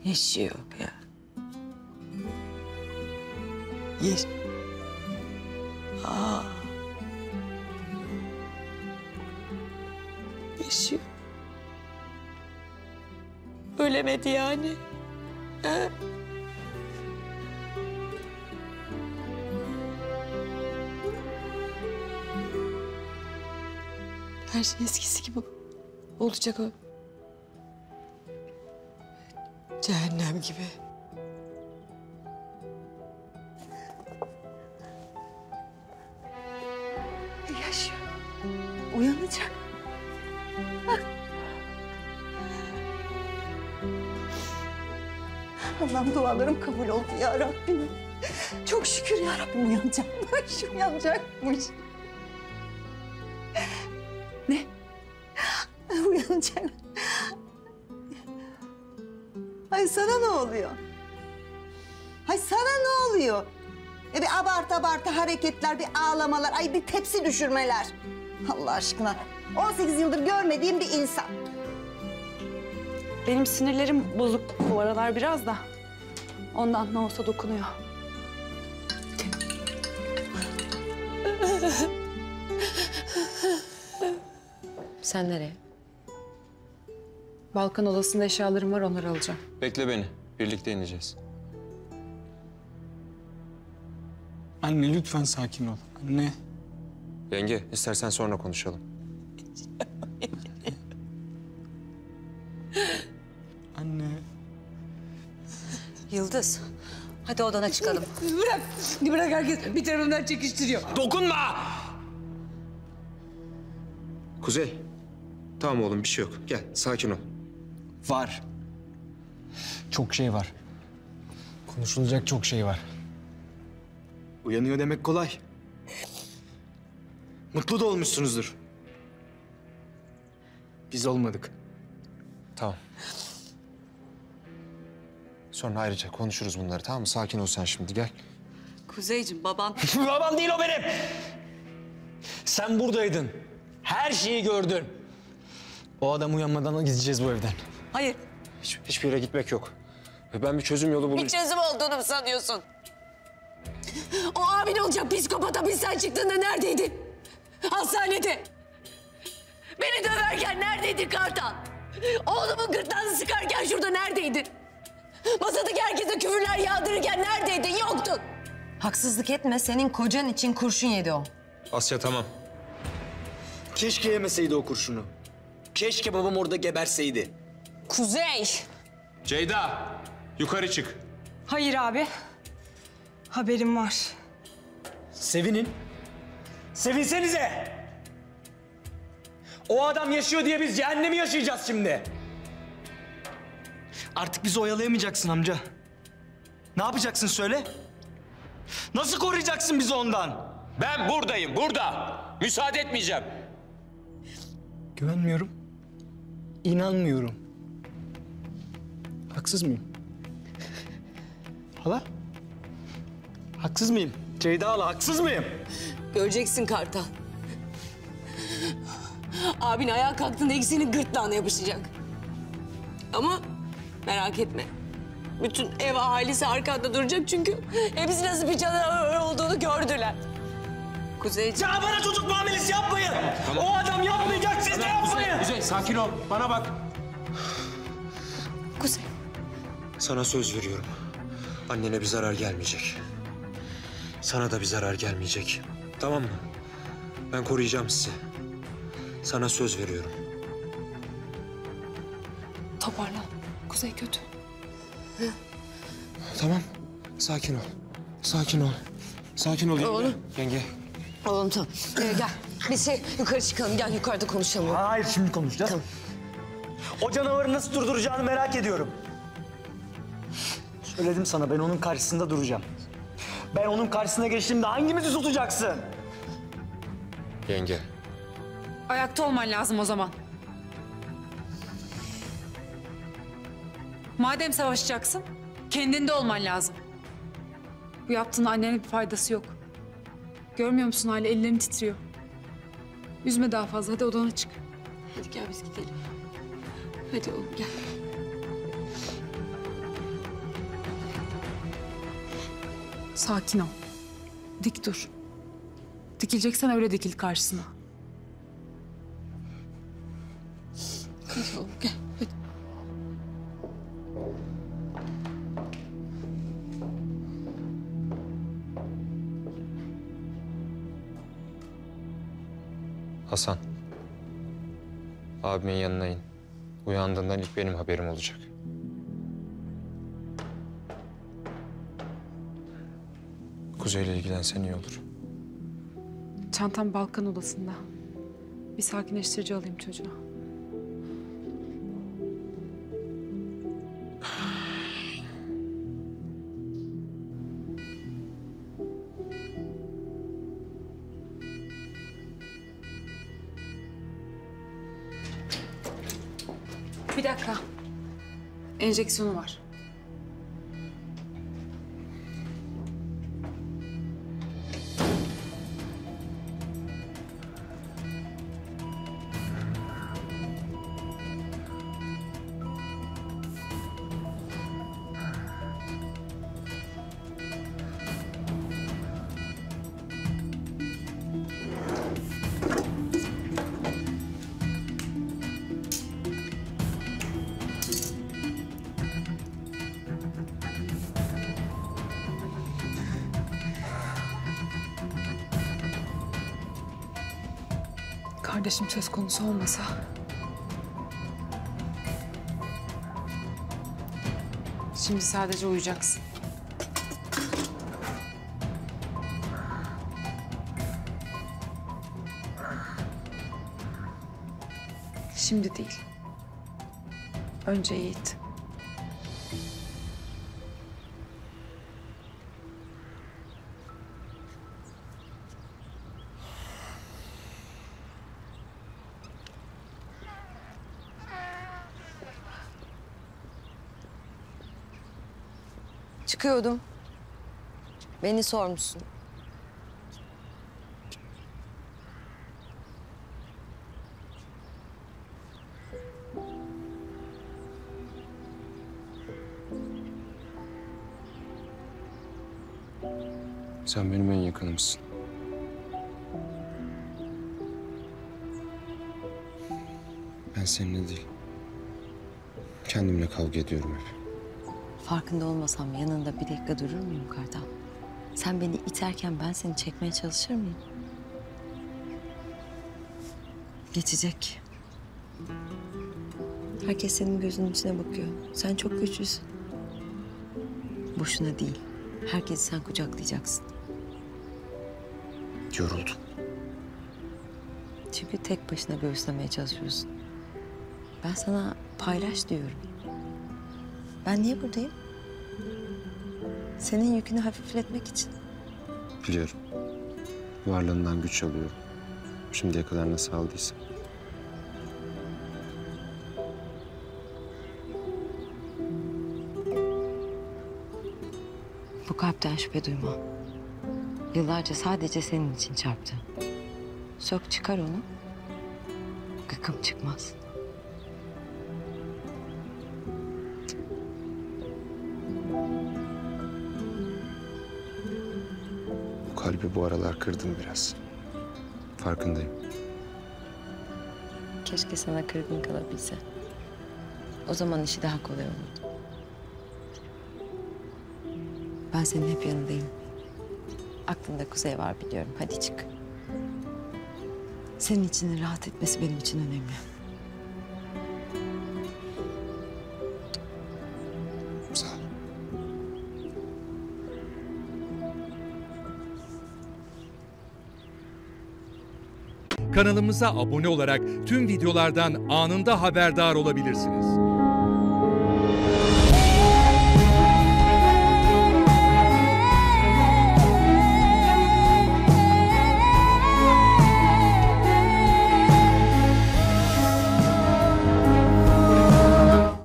Yaşıyor ya. Aa. Yaşıyor. Ölemedi yani. Ha? Her şey eskisi gibi olacak o. Cehennem gibi. Yaşıyor. Uyanacak. Allah'ım dualarım kabul oldu ya Rabbim. Çok şükür ya Rabbim uyanacakmış, uyanacakmış. Ne? Uyanacak. Ay sana ne oluyor? Ay sana ne oluyor? Bir abartı hareketler, bir ağlamalar, ay bir tepsi düşürmeler. Allah aşkına. 18 yıldır görmediğim bir insan. Benim sinirlerim bozuk bu aralar biraz da. Ondan ne olsa dokunuyor. Sen nereye? Balkan odasında eşyalarım var, onları alacağım. Bekle beni. Birlikte ineceğiz. Anne lütfen sakin ol. Anne. Yenge, istersen sonra konuşalım. Anne. Yıldız, hadi odana çıkalım. Bırak herkes bir tarafından çekiştiriyor. Dokunma! Kuzey. Tamam oğlum, bir şey yok. Gel, sakin ol. Var. Çok şey var. Konuşulacak çok şey var. Uyanıyor demek kolay. Mutlu da olmuşsunuzdur. Biz olmadık. Tamam. Sonra ayrıca konuşuruz bunları, tamam mı? Sakin ol sen şimdi, gel. Kuzeyciğim, baban... Babam değil o benim. Sen buradaydın. Her şeyi gördün. O adam uyanmadan gideceğiz bu evden. Hayır, Hiçbir yere gitmek yok. Ben bir çözüm yolu bir bulayım. çözüm olduğunu mu sanıyorsun? O abin olacak psikopat hapisten çıktığında neredeydin? Hastanede. Beni döverken neredeydin Kartal? Oğlumun gırtlağını sıkarken şurada neredeydin? Masadaki herkese küfürler yağdırırken neredeydin? Yoktun. Haksızlık etme, senin kocan için kurşun yedi o. Asya, tamam. Keşke yemeseydi o kurşunu. Keşke babam orada geberseydi. Kuzey. Ceyda, yukarı çık. Hayır abi. Haberim var. Sevinin. Sevinsenize. O adam yaşıyor diye biz cehennemi yaşayacağız şimdi. Artık bizi oyalayamayacaksın amca. Ne yapacaksın söyle? Nasıl koruyacaksın bizi ondan? Ben buradayım, burada. Müsaade etmeyeceğim. Güvenmiyorum. İnanmıyorum. Haksız mıyım? Hala? Haksız mıyım? Ceyda hala haksız mıyım? Göreceksin Kartal. Abin ayağa kalktığında ikisinin gırtlağına yapışacak. Ama merak etme. Bütün ev ailesi arkanda duracak çünkü hepsi nasıl bir canavar olduğunu gördüler. Kuzeyciğim. Ya bana çocuk muamelesi yapmayın. Tamam. O adam yapmayacak, siz de yapmayın. Kuzey, sakin ol. Bana bak. Kuzey. Sana söz veriyorum. Annene bir zarar gelmeyecek. Sana da bir zarar gelmeyecek. Tamam mı? Ben koruyacağım sizi. Sana söz veriyorum. Toparlan. Kuzey kötü. Tamam. Sakin ol. Sakin ol. Sakin ol yenge. Oğlum. Yenge. Oğlum tamam. Gel. Biz yukarı çıkalım. Gel yukarıda konuşalım. Hayır, şimdi konuşacağız. Tamam. O canavarı nasıl durduracağını merak ediyorum. Söyledim sana, ben onun karşısında duracağım. Ben onun karşısına geçtiğimde hangimizi tutacaksın? Yenge. Ayakta olman lazım o zaman. Madem savaşacaksın, kendinde olman lazım. Bu yaptığın annene bir faydası yok. Görmüyor musun hala ellerin titriyor. Üzme daha fazla, hadi odana çık. Hadi gel biz gidelim. Hadi oğlum gel. Sakin ol. Dik dur. Dikileceksen öyle dikil karşısına. Hadi oğlum gel. Hadi. Hasan. Abimin yanına in. Uyandığından ilk benim haberim olacak. Kuzey'le ilgilensen iyi olur. Çantam Balkan odasında. Bir sakinleştirici alayım çocuğa. Bir dakika. Enjeksiyonu var. Kardeşim söz konusu olmasa... Şimdi sadece uyuyacaksın. Şimdi değil. Önce Yiğit. Çıkıyordum. Beni sormuşsun. Sen benim en yakınımsın. Ben seninle değil, kendimle kavga ediyorum hep. Farkında olmasam yanında bir dakika durur muyum Kartal? Sen beni iterken ben seni çekmeye çalışır mıyım? Geçecek. Herkes senin gözünün içine bakıyor. Sen çok güçlüsün. Boşuna değil. Herkesi sen kucaklayacaksın. Yoruldum. Çünkü tek başına göğüslemeye çalışıyorsun. Ben sana paylaş diyorum. Ben niye buradayım? Senin yükünü hafifletmek için. Biliyorum. Varlığından güç alıyorum. Şimdiye kadar nasıl aldıysam. Bu kalpten şüphe duyma. Yıllarca sadece senin için çarptı. Sök çıkar onu. Gıkım çıkmaz. Bu kalbi bu aralar kırdım biraz. Farkındayım. Keşke sana kırgın kalabilse. O zaman işi daha kolay olurdu. Ben senin hep yanındayım. Aklında Kuzey var biliyorum. Hadi çık. Senin içinin rahat etmesi benim için önemli. Sağ ol. Kanalımıza abone olarak tüm videolardan anında haberdar olabilirsiniz.